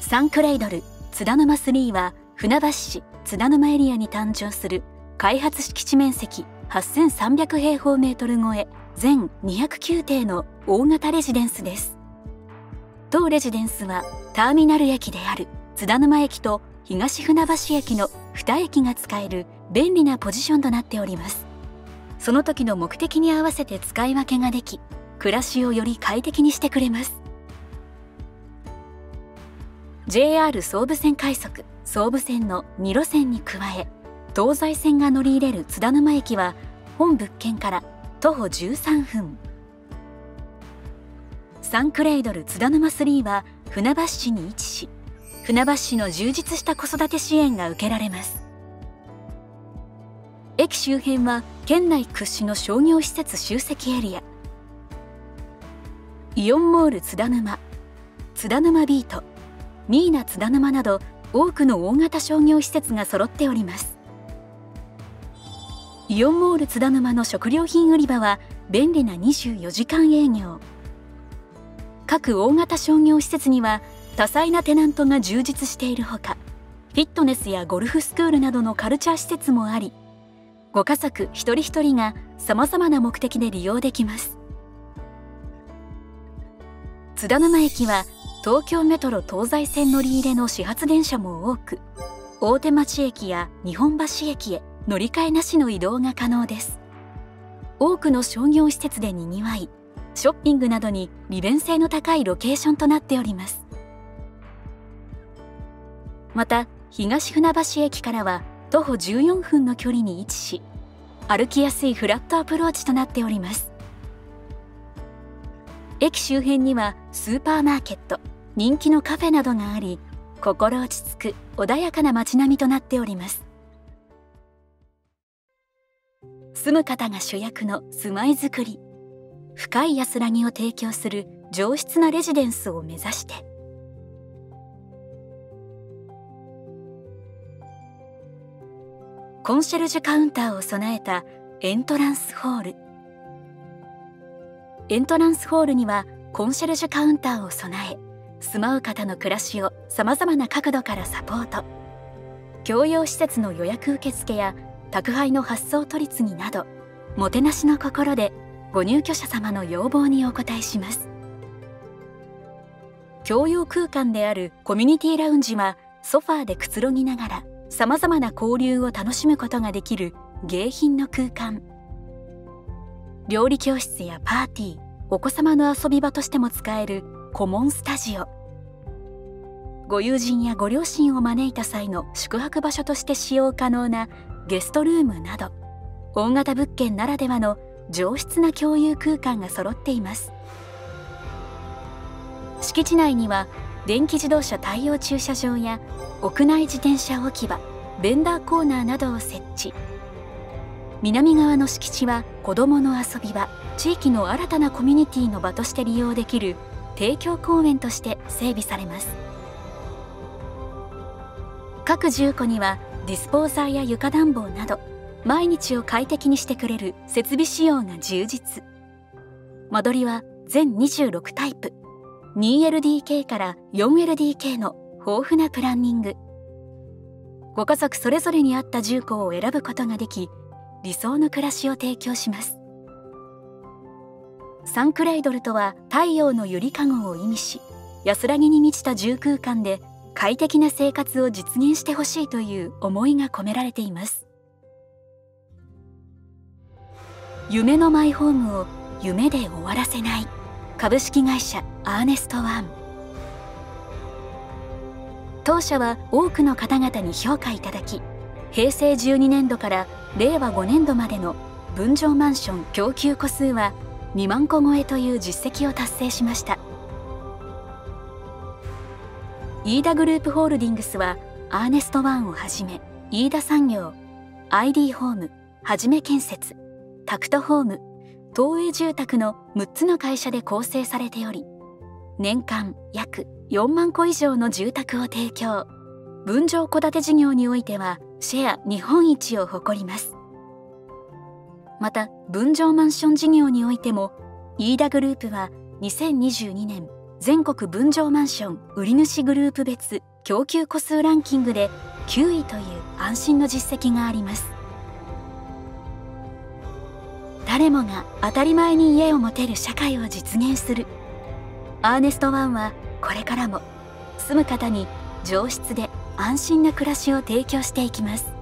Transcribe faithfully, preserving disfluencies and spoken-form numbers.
サンクレイドル津田沼スリーは船橋市津田沼エリアに誕生する開発敷地面積はっせんさんびゃくへいほうメートル超え全にひゃくきゅうていの大型レジデンスです。当レジデンスはターミナル駅である津田沼駅と東船橋駅のに駅が使える便利なポジションとなっております。その時の目的に合わせて使い分けができ、暮らしをより快適にしてくれます。ジェイアール 総武線快速総武線のに路線に加え、東西線が乗り入れる津田沼駅は本物件から徒歩じゅうさんふん。サンクレイドル津田沼スリーは船橋市に位置し、船橋市の充実した子育て支援が受けられます。駅周辺は県内屈指の商業施設集積エリア。イオンモール津田沼、津田沼ビート、ミーナ津田沼など多くの大型商業施設が揃っております。イオンモール津田沼の食料品売り場は便利なにじゅうよじかん営業。各大型商業施設には多彩なテナントが充実しているほか、フィットネスやゴルフスクールなどのカルチャー施設もあり、ご家族一人一人がさまざまな目的で利用できます。津田沼駅は東京メトロ東西線乗り入れの始発電車も多く、大手町駅や日本橋駅へ乗り換えなしの移動が可能です。多くの商業施設でにぎわい、ショッピングなどに利便性の高いロケーションとなっております。また東船橋駅からは徒歩じゅうよんふんの距離に位置し、歩きやすいフラットアプローチとなっております。駅周辺にはスーパーマーケット、人気のカフェなどがあり、心落ち着く穏やかな街並みとなっております。住む方が主役の住まいづくり、深い安らぎを提供する上質なレジデンスを目指して。コンシェルジュカウンターを備えたエントランスホール。エントランスホールにはコンシェルジュカウンターを備え、住まう方の暮らしをさまざまな角度からサポート。共用施設の予約受付や宅配の発送取り次ぎなど、もてなしの心でご入居者様の要望にお応えします。共用空間であるコミュニティラウンジはソファーでくつろぎながらさまざまな交流を楽しむことができる迎賓の空間。料理教室やパーティー、お子様の遊び場としても使えるコモンスタジオ。ご友人やご両親を招いた際の宿泊場所として使用可能なゲストルームなど、大型物件ならではの上質な共有空間が揃っています。敷地内には電気自動車対応駐車場や屋内自転車置き場、ベンダーコーナーなどを設置。南側の敷地は子どもの遊び場、地域の新たなコミュニティの場として利用できる提供公園として整備されます。各住戸にはディスポーザーや床暖房など毎日を快適にしてくれる設備仕様が充実。間取りは全にじゅうろくタイプ、にエルディーケー から よんエルディーケー の豊富なプランニング。ご家族それぞれに合った住戸を選ぶことができ、理想の暮らしを提供します。サンクレイドルとは太陽のゆりかごを意味し、安らぎに満ちた住空間で快適な生活を実現してほしいという思いが込められています。夢のマイホームを夢で終わらせない株式会社アーネストワン。当社は多くの方々に評価いただき、へいせいじゅうにねんどかられいわごねんどまでの分譲マンション供給戸数はにまんこ超えという実績を達成しました。飯田グループホールディングスはアーネストワンをはじめ、飯田産業、アイディー ホーム、はじめ建設、タクトホーム、東映住宅のむっつの会社で構成されており、年間約よんまんこ以上の住宅を提供。分譲戸建て事業においてはシェア日本一を誇ります。また分譲マンション事業においても、飯田グループはにせんにじゅうにねん全国分譲マンション売り主グループ別供給戸数ランキングできゅういという安心の実績があります。誰もが当たり前に家を持てる社会を実現する。アーネストワンはこれからも住む方に上質で安心な暮らしを提供していきます。